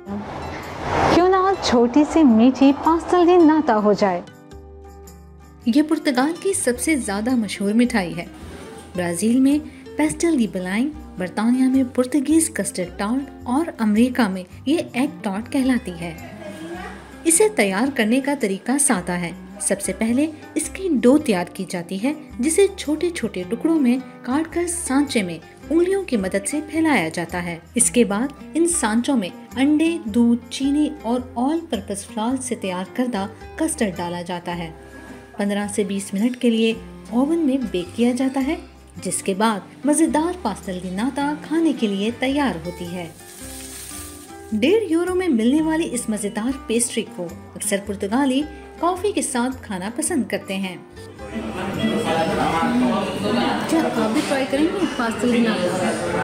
क्यों ना छोटी सी मीठी पास्tel दी नाता हो जाए। ये पुर्तगाल की सबसे ज़्यादा मशहूर मिठाई है। ब्राज़ील में पेस्टल दी बेलाइन, बरतानिया में पुर्तगीज़ कस्टर्ड टार्ट और अमेरिका में ये एग टार्ट कहलाती है। इसे तैयार करने का तरीका सादा है। सबसे पहले इसकी डो तैयार की जाती है, जिसे छोटे छोटे टुकड़ों में काटकर सांचे में उंगलियों की मदद से फैलाया जाता है। इसके बाद इन सांचों में अंडे, दूध, चीनी और ऑल पर्पस फ्लावर से तैयार करदा कस्टर्ड डाला जाता है। 15 से 20 मिनट के लिए ओवन में बेक किया जाता है, जिसके बाद मज़ेदार पास्tel दी नाता खाने के लिए तैयार होती है। 1.5 यूरो में मिलने वाली इस मज़ेदार पेस्ट्री को अक्सर पुर्तगाली कॉफ़ी के साथ खाना पसंद करते हैं। क्या आप भी ट्राई करेंगे पास्tel दी नाता?